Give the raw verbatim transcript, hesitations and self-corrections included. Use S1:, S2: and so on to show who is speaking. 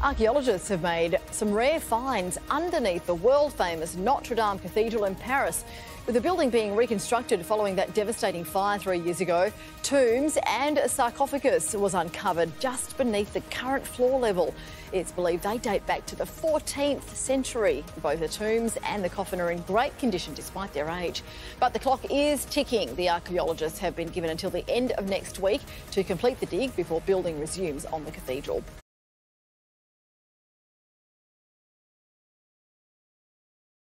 S1: Archaeologists have made some rare finds underneath the world-famous Notre Dame Cathedral in Paris. With the building being reconstructed following that devastating fire three years ago, tombs and a sarcophagus was uncovered just beneath the current floor level. It's believed they date back to the fourteenth century. Both the tombs and the coffin are in great condition despite their age. But the clock is ticking. The archaeologists have been given until the end of next week to complete the dig before building resumes on the cathedral.